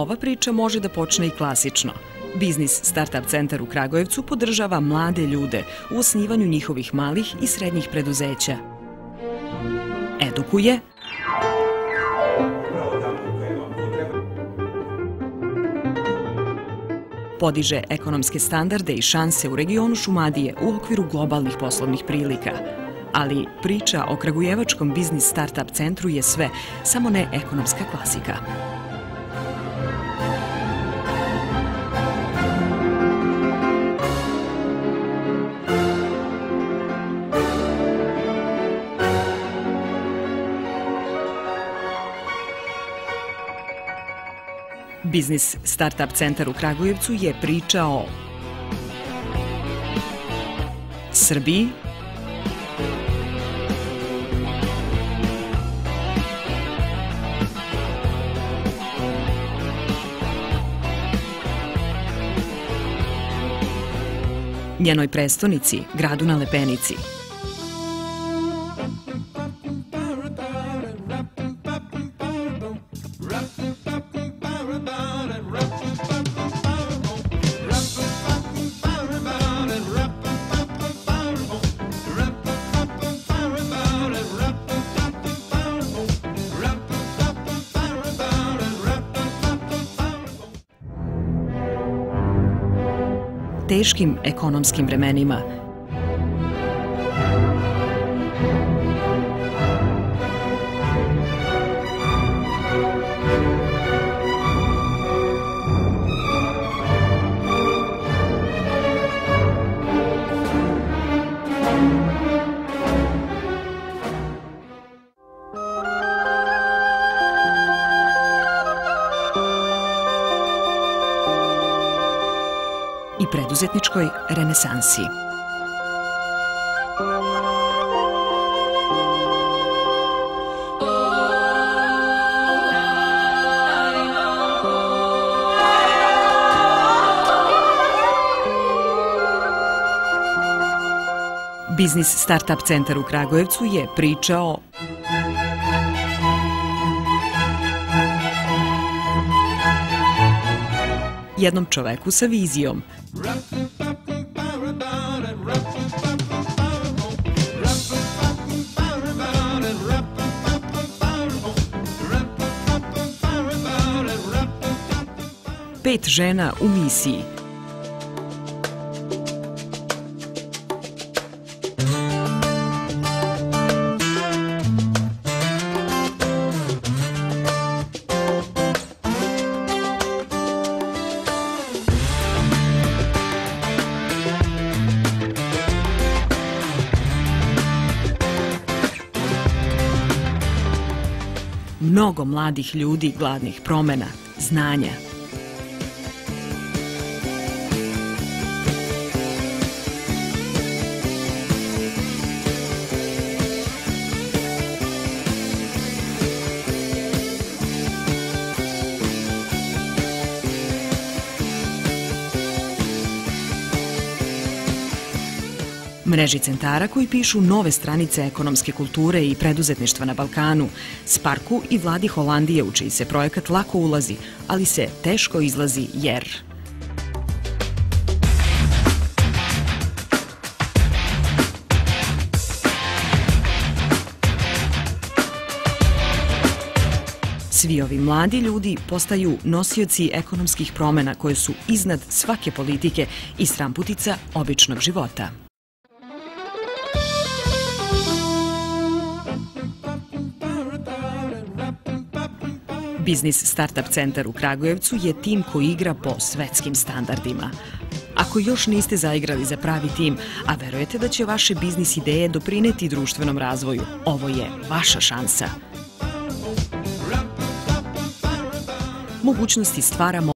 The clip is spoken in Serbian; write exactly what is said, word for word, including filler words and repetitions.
ova priča može da počne i klasično. Biznis Startup centar u Kragujevcu podržava mlade ljude u osnivanju njihovih malih i srednjih preduzeća. Edukuje, podiže ekonomske standarde i šanse u regionu Šumadije u okviru globalnih poslovnih prilika. Ali priča o kragujevačkom biznis startup centru je sve, samo ne ekonomska klasika. Biznis Startup centar u Kragujevcu je priča o Srbiji, njenoj prestonici, gradu na Lepenici, teškim ekonomskim vremenima, i preduzetničkoj renesansi. Biznis Startup centar u Kragujevcu je priča o jednom čoveku sa vizijom, pet žena u misiji, mnogo mladih ljudi gladnih promena, znanja. Mreži centara koji pišu nove stranice ekonomske kulture i preduzetništva na Balkanu, Sparku i vladi Holandije u čiji se projekat lako ulazi, ali se teško izlazi jer... Svi ovi mladi ljudi postaju nosioci ekonomskih promena koje su iznad svake politike i stramputica običnog života. Biznis Startup centar u Kragujevcu je tim koji igra po svetskim standardima. Ako još niste zaigrali za pravi tim, a verujete da će vaše biznis ideje doprineti društvenom razvoju, ovo je vaša šansa. Mogućnosti stvaramo